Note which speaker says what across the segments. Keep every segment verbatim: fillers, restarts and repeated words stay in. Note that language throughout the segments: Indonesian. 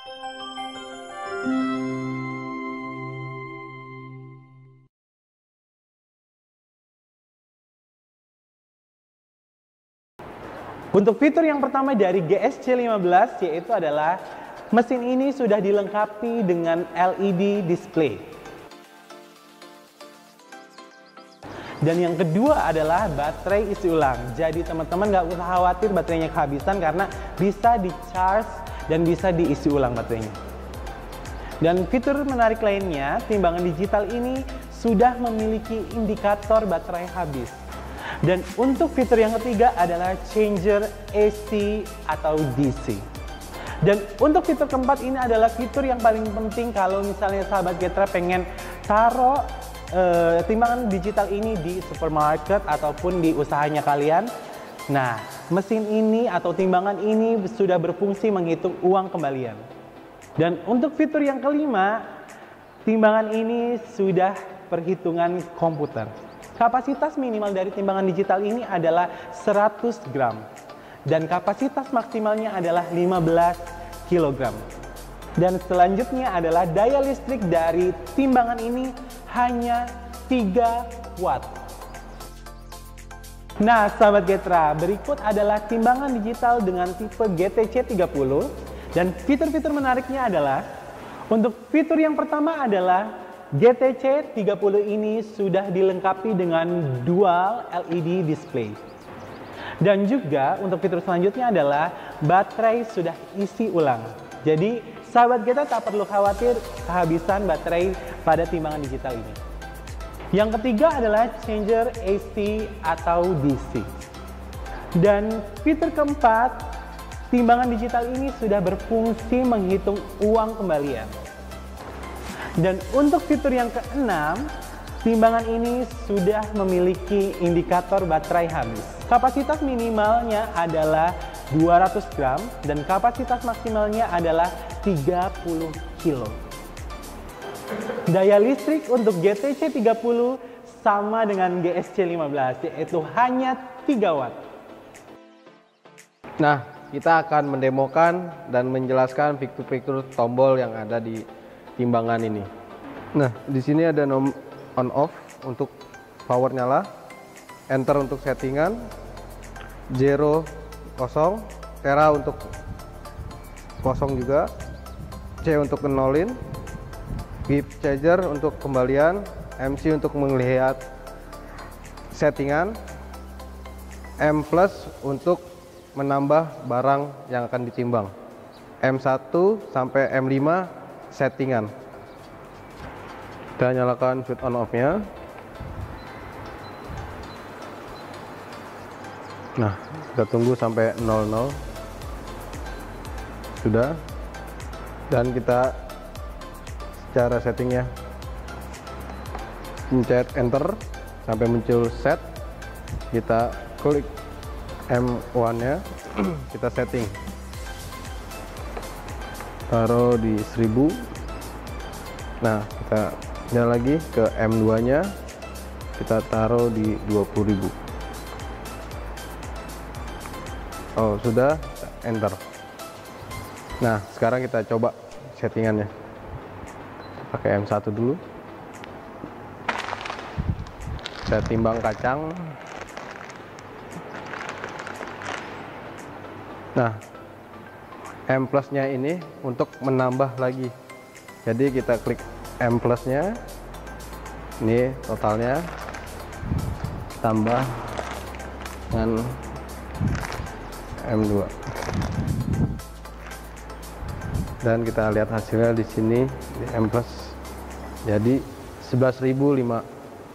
Speaker 1: Untuk fitur yang pertama dari G S C lima belas yaitu adalah mesin ini sudah dilengkapi dengan L E D display. Dan yang kedua adalah baterai isi ulang. Jadi teman-teman nggak usah khawatir baterainya kehabisan karena bisa di-charge dan bisa diisi ulang baterainya. Dan fitur menarik lainnya, timbangan digital ini sudah memiliki indikator baterai habis. Dan untuk fitur yang ketiga adalah changer A C atau D C. Dan untuk fitur keempat ini adalah fitur yang paling penting kalau misalnya sahabat Getra pengen taruh e, timbangan digital ini di supermarket ataupun di usahanya kalian. Nah, mesin ini atau timbangan ini sudah berfungsi menghitung uang kembalian. Dan untuk fitur yang kelima, timbangan ini sudah perhitungan komputer. Kapasitas minimal dari timbangan digital ini adalah seratus gram dan kapasitas maksimalnya adalah lima belas kilogram. Dan selanjutnya adalah daya listrik dari timbangan ini hanya tiga watt. Nah, sahabat Getra, berikut adalah timbangan digital dengan tipe G T C tiga puluh dan fitur-fitur menariknya adalah untuk fitur yang pertama adalah G T C tiga puluh ini sudah dilengkapi dengan dual L E D display. Dan juga untuk fitur selanjutnya adalah baterai sudah isi ulang. Jadi sahabat kita tak perlu khawatir kehabisan baterai pada timbangan digital ini. Yang ketiga adalah changer A C atau D C. Dan fitur keempat, timbangan digital ini sudah berfungsi menghitung uang kembalian. Dan untuk fitur yang keenam, timbangan ini sudah memiliki indikator baterai habis. Kapasitas minimalnya adalah dua ratus gram dan kapasitas maksimalnya adalah tiga puluh kilo. Daya listrik untuk G T C tiga puluh sama dengan G S C lima belas, yaitu hanya tiga watt.
Speaker 2: Nah, kita akan mendemokan dan menjelaskan fitur-fitur tombol yang ada di timbangan ini. Nah, di sini ada nom on off untuk power nyala, enter untuk settingan, zero kosong, tera untuk kosong juga, C untuk nolin, give charger untuk kembalian, M C untuk melihat settingan, M plus untuk menambah barang yang akan ditimbang, M satu sampai M lima settingan. Kita nyalakan switch on off nya. Nah, kita tunggu sampai nol nol. Sudah. Dan kita secara settingnya pencet enter sampai muncul set. Kita klik M satu nya, kita setting. Taruh di seribu. Nah, kita nyala lagi ke M dua nya, kita taruh di dua puluh ribu. Oh, sudah, enter. Nah, sekarang kita coba settingannya. Pakai M satu dulu. Saya timbang kacang. Nah, M plusnya ini untuk menambah lagi. Jadi kita klik M plusnya, ini totalnya, tambah dengan M dua. Dan kita lihat hasilnya di sini di M plus. Jadi sebelas ribu lima.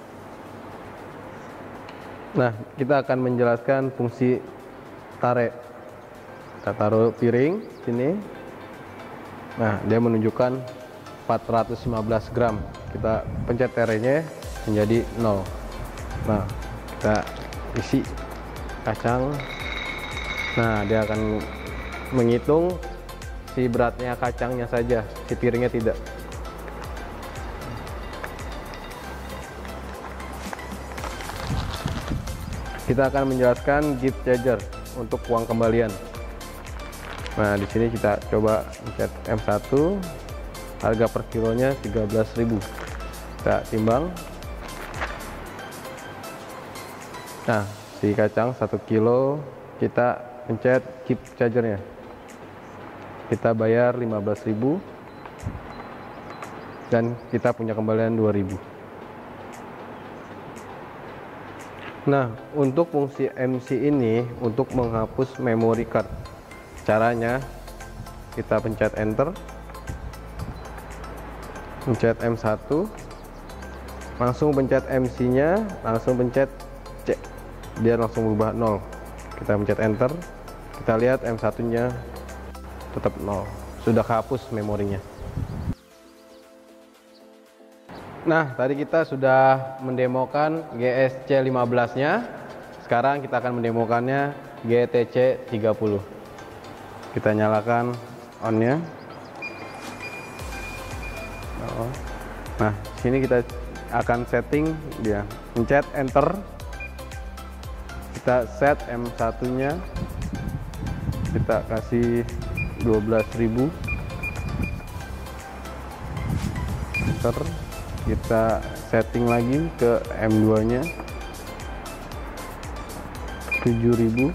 Speaker 2: Nah, kita akan menjelaskan fungsi tarik. Kita taruh piring sini. Nah, dia menunjukkan empat ratus lima belas gram. Kita pencet terenya menjadi nol. Nah, kita isi kacang. Nah, dia akan menghitung si beratnya kacangnya saja, si piringnya tidak. Kita akan menjelaskan gift charger untuk uang kembalian. Nah, di sini kita coba pencet M satu, harga per kilonya tiga belas ribu. Kita timbang. Nah, si kacang satu kilo kita pencet keep chargernya. Kita bayar lima belas ribu dan kita punya kembalian dua ribu. Nah, untuk fungsi M C ini untuk menghapus memory card. Caranya kita pencet enter, pencet M satu, langsung pencet M C-nya, langsung pencet C, dia langsung berubah nol. Kita pencet enter, kita lihat M satu-nya tetap nol, sudah kehapus memorinya. Nah, tadi kita sudah mendemokan G S C lima belas-nya. Sekarang kita akan mendemokannya G T C tiga puluh. Kita nyalakan on-nya. Nah, sini kita akan setting dia. Pencet enter. Kita set M satu-nya. Kita kasih dua belas ribu. Enter. Kita setting lagi ke M dua-nya. tujuh ribu.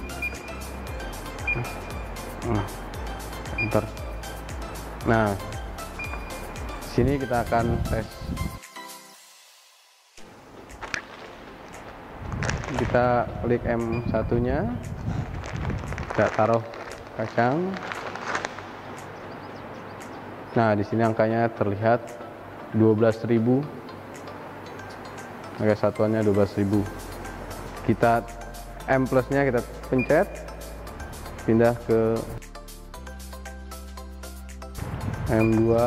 Speaker 2: Nah, enter. Nah, sini kita akan tes. Kita klik M satu-nya, kita taruh kacang. Nah, di sini angkanya terlihat dua belas ribu. Harga satuannya dua belas ribu. Kita M plus-nya kita pencet, pindah ke M dua.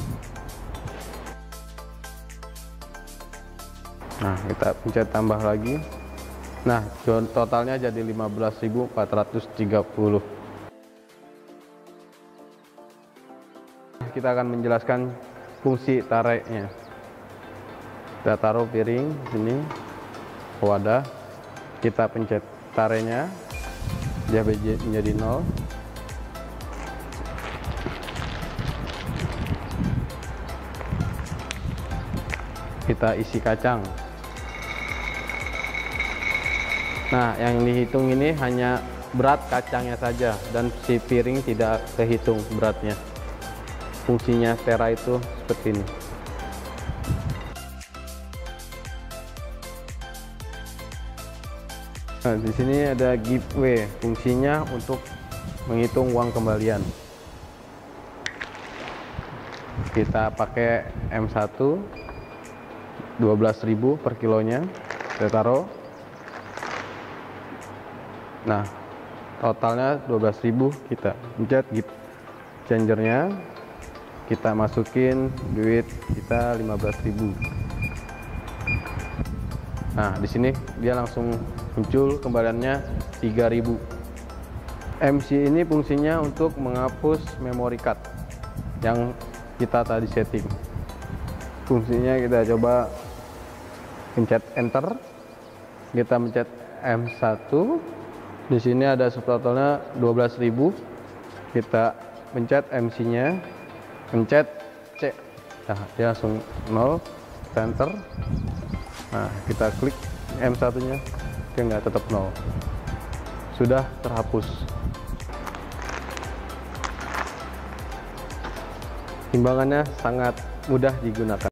Speaker 2: Nah, kita pencet tambah lagi. Nah, totalnya jadi lima belas ribu empat ratus tiga puluh. Kita akan menjelaskan fungsi tariknya. Kita taruh piring sini, wadah. Kita pencet tariknya, dia menjadi nol. Kita isi kacang. Nah, yang dihitung ini hanya berat kacangnya saja dan si piring tidak kehitung beratnya. Fungsinya Tera itu seperti ini. Nah, di sini ada giveaway, fungsinya untuk menghitung uang kembalian. Kita pakai M satu, dua belas ribu per kilonya. Kita taruh. Nah, totalnya dua belas ribu. Kita pencet gift changernya. Kita masukin duit kita lima belas ribu. Nah, di sini dia langsung muncul kembaliannya tiga ribu. M C ini fungsinya untuk menghapus memory card yang kita tadi setting. Fungsinya kita coba pencet enter. Kita pencet M satu. Di sini ada subtotalnya dua belas ribu. Kita pencet M C-nya, pencet C. Nah, dia langsung nol. Kita enter. Nah, kita klik M satu-nya, dia nggak tetap nol. Sudah terhapus. Timbangannya sangat mudah digunakan.